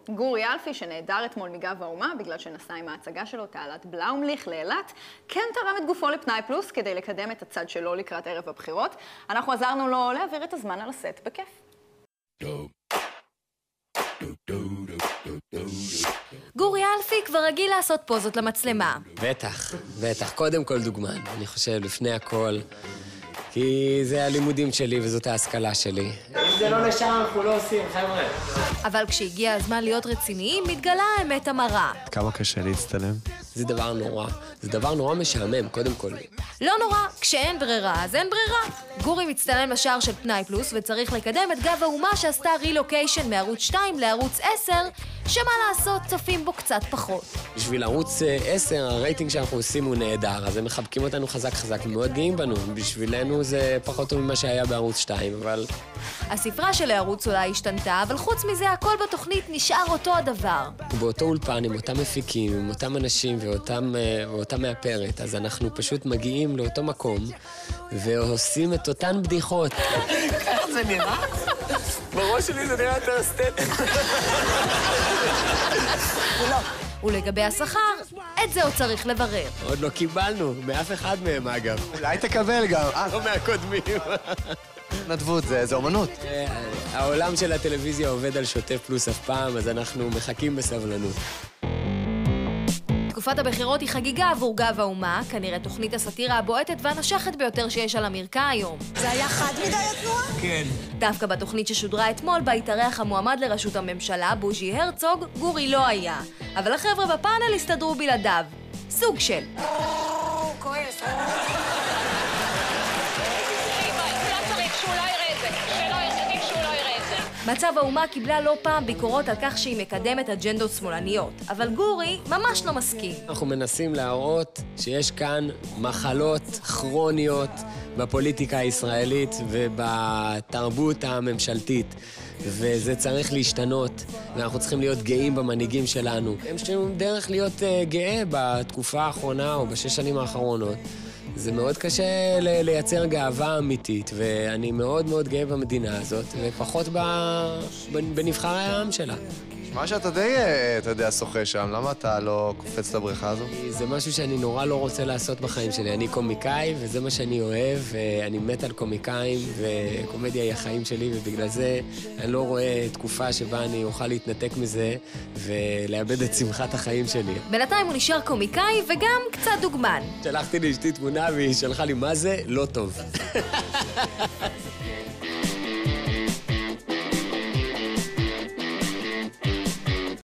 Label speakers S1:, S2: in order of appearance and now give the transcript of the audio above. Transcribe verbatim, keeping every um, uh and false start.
S1: גורי אלפי, שנעדר אתמול מגב האומה בגלל שנסע עם ההצגה שלו תעלת בלאומליך לאילת, כן תרם את גופו לפנאי פלוס כדי לקדם את הצד שלו לקראת ערב הבחירות. אנחנו עזרנו לו להעביר את הזמן על הסט בכיף.
S2: גורי אלפי כבר רגיל לעשות פוזות למצלמה.
S3: בטח, בטח. קודם כל דוגמן. אני חושב לפני הכל, כי זה הלימודים שלי וזאת ההשכלה שלי. אם זה לא לשם, אנחנו לא עושים, חבר'ה.
S2: אבל כשהגיע הזמן להיות רציניים, מתגלה האמת המרה.
S4: כמה קשה להצטלם?
S3: זה דבר נורא. זה דבר נורא משעמם, קודם כל.
S2: לא נורא, כשאין ברירה, אז אין ברירה. גורי מצטלם לשער של פנאי פלוס וצריך לקדם את גב האומה שעשתה רילוקיישן מערוץ שתיים לערוץ עשר, שמה לעשות, צופים בו קצת פחות.
S3: בשביל ערוץ עשר, הרייטינג שאנחנו עושים הוא נהדר, אז הם מחבקים אותנו חזק חזק ומאוד גאים בנו. בשבילנו זה פחות טוב ממה שהיה בערוץ שתיים, אבל...
S2: הספרה של הערוץ אולי השתנתה, אבל חוץ מזה הכל בתוכנית נשאר אותו הדבר.
S3: באותו אולפן עם אותם מפיקים, עם אותם אנשים ואותם, ואותם מאפרת, אז אנחנו פשוט מגיעים לאותו מקום ועושים את אותן בדיחות. ככה זה נראה? בראש שלי זה נראה יותר אסתטי.
S2: ולגבי השכר, את זה עוד צריך לברר.
S3: עוד לא קיבלנו, מאף אחד מהם אגב.
S4: אולי תקבל גם.
S3: לא מהקודמים.
S4: נדבות, זה, זה אומנות.
S3: העולם של הטלוויזיה עובד על שוטף פלוס אף פעם, אז אנחנו מחכים בסבלנות.
S2: תקופת הבחירות היא חגיגה עבור גב האומה, כנראה תוכנית הסאטירה הבועטת והנשכת ביותר שיש על המרקע היום.
S5: זה היה חד מדי התנועה?
S3: כן.
S2: דווקא בתוכנית ששודרה אתמול, בה התארח המועמד לראשות הממשלה, בוז'י הרצוג, גורי לא היה. אבל החבר'ה בפאנל הסתדרו בלעדיו. סוג של.
S5: כועס.
S2: מצב האומה קיבלה לא פעם ביקורות על כך שהיא מקדמת אג'נדות שמאלניות, אבל גורי ממש לא מסכים.
S3: אנחנו מנסים להראות שיש כאן מחלות כרוניות בפוליטיקה הישראלית ובתרבות הממשלתית, וזה צריך להשתנות, ואנחנו צריכים להיות גאים במנהיגים שלנו. יש לנו דרך להיות uh, גאה בתקופה האחרונה או בשש שנים האחרונות. זה מאוד קשה לייצר גאווה אמיתית, ואני מאוד מאוד גאה במדינה הזאת, ופחות בנבחרי העם שלה.
S4: מה שאתה די, אתה יודע, שוחה שם, למה אתה לא קופץ לבריכה הזו?
S3: זה משהו שאני נורא לא רוצה לעשות בחיים שלי. אני קומיקאי, וזה מה שאני אוהב, ואני מת על קומיקאים, וקומדיה היא החיים שלי, ובגלל זה אני לא רואה תקופה שבה אני אוכל להתנתק מזה, ולאבד את שמחת החיים שלי.
S2: בינתיים הוא נשאר קומיקאי, וגם קצת דוגמן.
S3: שלחתי לאשתי תמונה, והיא שלחה לי מה זה? לא טוב.